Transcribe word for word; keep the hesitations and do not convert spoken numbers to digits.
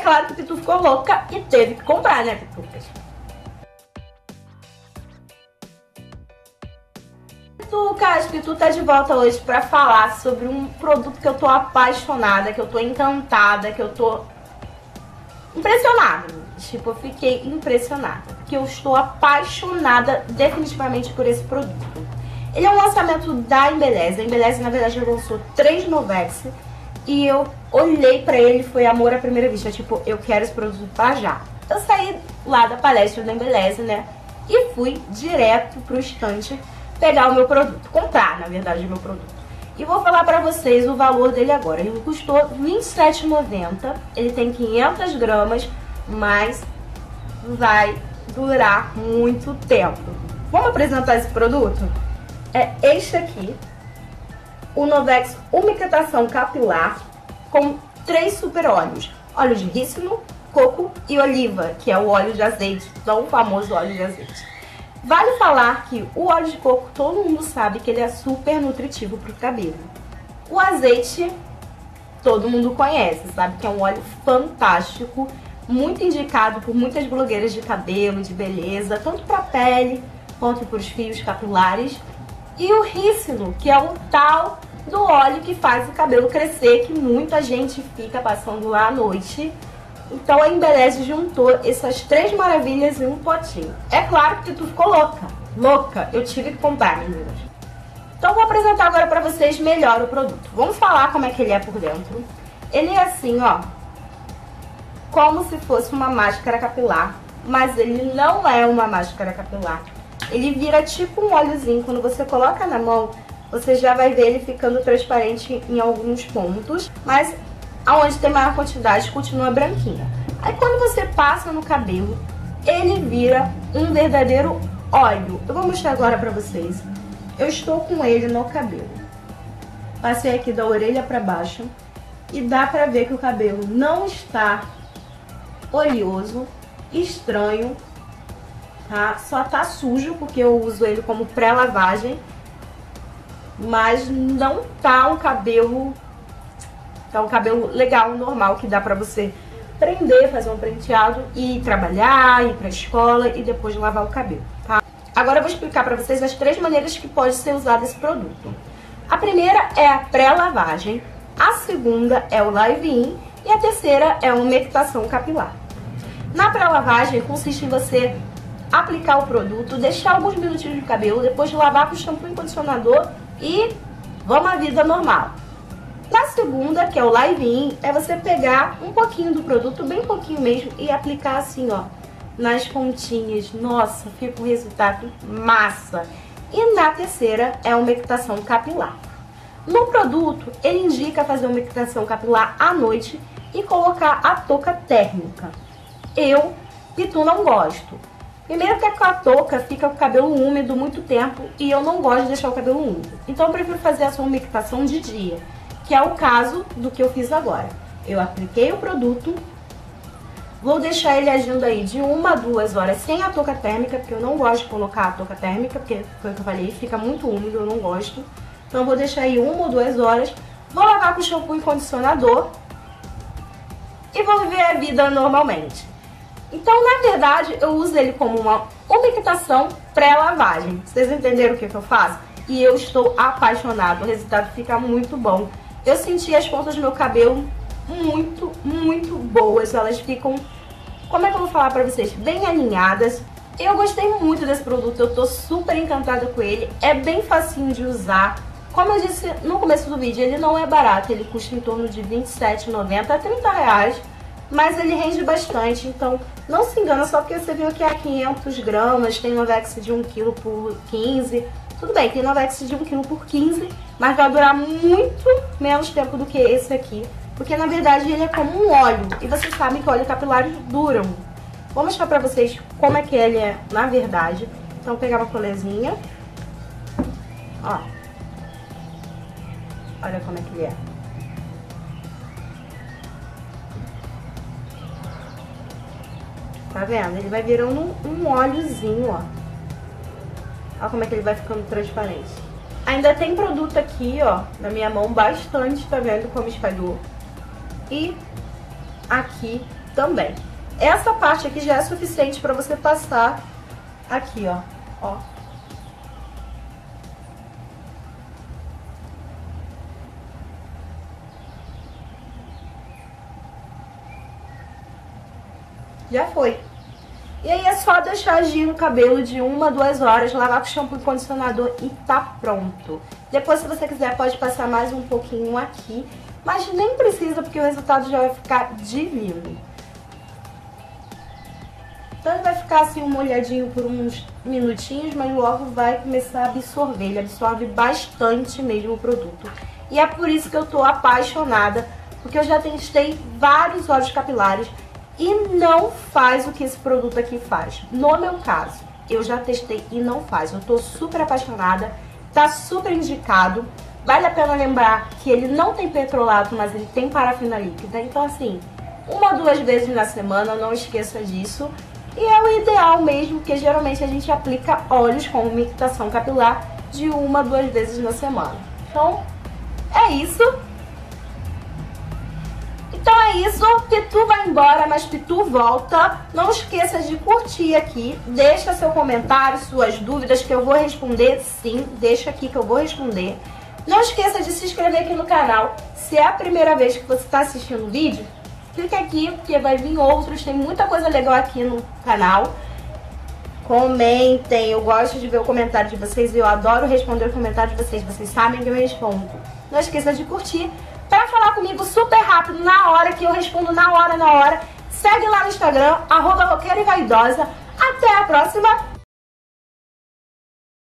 claro que a Pitu ficou louca e teve que comprar, né, Pitu? Pitucas, Pitu tá de volta hoje pra falar sobre um produto que eu tô apaixonada, que eu tô encantada, que eu tô impressionada. Tipo, eu fiquei impressionada, porque eu estou apaixonada definitivamente por esse produto. Ele é um lançamento da Embeleze. A Embeleze, na verdade, lançou três Novex e eu olhei pra ele, foi amor à primeira vista. Tipo, eu quero esse produto pra já. Eu saí lá da palestra da Embeleze, né, e fui direto pro estante pegar o meu produto, comprar, na verdade, o meu produto. E vou falar pra vocês o valor dele agora. Ele custou vinte e sete reais e noventa centavos, ele tem quinhentas gramas, mas vai durar muito tempo. Vamos apresentar esse produto? É este aqui, o Novex Umectação Capilar, com três super óleos. Óleo de rícino, coco e oliva, que é o óleo de azeite, tão famoso óleo de azeite. Vale falar que o óleo de coco, todo mundo sabe que ele é super nutritivo para o cabelo. O azeite, todo mundo conhece, sabe que é um óleo fantástico, muito indicado por muitas blogueiras de cabelo, de beleza, tanto para a pele quanto para os fios capilares. E o rícino, que é o tal do óleo que faz o cabelo crescer, que muita gente fica passando lá à noite. Então a Embeleze juntou essas três maravilhas em um potinho. É claro que tu ficou louca, louca, eu tive que comprar, meninas. Então vou apresentar agora pra vocês melhor o produto. Vamos falar como é que ele é por dentro. Ele é assim, ó, como se fosse uma máscara capilar, mas ele não é uma máscara capilar. Ele vira tipo um óleozinho, quando você coloca na mão, você já vai ver ele ficando transparente em alguns pontos, mas aonde tem maior quantidade continua branquinha. Aí quando você passa no cabelo, ele vira um verdadeiro óleo. Eu vou mostrar agora pra vocês. Eu estou com ele no cabelo. Passei aqui da orelha pra baixo e dá pra ver que o cabelo não está oleoso, estranho, tá? Só tá sujo porque eu uso ele como pré-lavagem, mas não tá um cabelo... Tá um cabelo legal, normal, que dá pra você prender, fazer um penteado e ir trabalhar, ir pra escola e depois lavar o cabelo, tá? Agora eu vou explicar pra vocês as três maneiras que pode ser usado esse produto. A primeira é a pré-lavagem, a segunda é o live-in e a terceira é a umectação capilar. Na pré-lavagem consiste em você aplicar o produto, deixar alguns minutinhos no cabelo, depois lavar com shampoo e condicionador e vamos à vida normal. Na segunda, que é o live-in, é você pegar um pouquinho do produto, bem pouquinho mesmo, e aplicar assim, ó, nas pontinhas. Nossa, fica um resultado massa. E na terceira é a umectação capilar. No produto, ele indica fazer a umectação capilar à noite e colocar a touca térmica. Eu, Pitu, não gosto. Primeiro que com a touca fica com o cabelo úmido muito tempo e eu não gosto de deixar o cabelo úmido. Então eu prefiro fazer essa umectação de dia, que é o caso do que eu fiz agora. Eu apliquei o produto, vou deixar ele agindo aí de uma a duas horas sem a touca térmica, porque eu não gosto de colocar a touca térmica, porque foi o que eu falei, fica muito úmido, eu não gosto. Então eu vou deixar aí uma ou duas horas, vou lavar com shampoo e condicionador e vou viver a vida normalmente. Então, na verdade, eu uso ele como uma umectação pré-lavagem. Vocês entenderam o que, que eu faço? E eu estou apaixonada, o resultado fica muito bom. Eu senti as pontas do meu cabelo muito, muito boas. Elas ficam, como é que eu vou falar pra vocês? Bem alinhadas. Eu gostei muito desse produto, eu tô super encantada com ele. É bem facinho de usar. Como eu disse no começo do vídeo, ele não é barato. Ele custa em torno de vinte e sete reais e noventa centavos a trinta reais. Mas ele rende bastante, então não se engana só porque você viu que é quinhentas gramas, tem Novex de um quilo por quinze. Tudo bem, tem Novex de um quilo por quinze, mas vai durar muito menos tempo do que esse aqui. Porque na verdade ele é como um óleo, e vocês sabem que óleos capilares duram. Vou mostrar pra vocês como é que ele é na verdade. Então vou pegar uma colezinha. Ó. Olha como é que ele é. Tá vendo? Ele vai virando um, um óleozinho, ó. Olha como é que ele vai ficando transparente. Ainda tem produto aqui, ó, na minha mão, bastante, tá vendo como espalhou? E aqui também. Essa parte aqui já é suficiente para você passar aqui, ó, ó. Já foi. E aí é só deixar agir no cabelo de uma a duas horas, lavar com shampoo e condicionador e tá pronto. Depois, se você quiser, pode passar mais um pouquinho aqui, mas nem precisa porque o resultado já vai ficar divino. Então ele vai ficar assim molhadinho por uns minutinhos, mas logo vai começar a absorver. Ele absorve bastante mesmo o produto. E é por isso que eu tô apaixonada, porque eu já testei vários óleos capilares e não faz o que esse produto aqui faz. No meu caso, eu já testei e não faz. Eu tô super apaixonada, tá super indicado. Vale a pena lembrar que ele não tem petrolato, mas ele tem parafina líquida. Então assim, uma ou duas vezes na semana, não esqueça disso. E é o ideal mesmo, porque geralmente a gente aplica óleos com umectação capilar de uma a duas vezes na semana. Então, é isso. Então é isso, Pitu vai embora, mas Pitu volta. Não esqueça de curtir aqui, deixa seu comentário, suas dúvidas que eu vou responder sim, deixa aqui que eu vou responder. Não esqueça de se inscrever aqui no canal, se é a primeira vez que você está assistindo o vídeo, clica aqui porque vai vir outros, tem muita coisa legal aqui no canal. Comentem, eu gosto de ver o comentário de vocês e eu adoro responder o comentário de vocês, vocês sabem que eu respondo. Não esqueça de curtir. Para falar comigo super rápido, na hora, que eu respondo na hora, na hora, segue lá no Instagram, arroba roqueira e vaidosa. Até a próxima!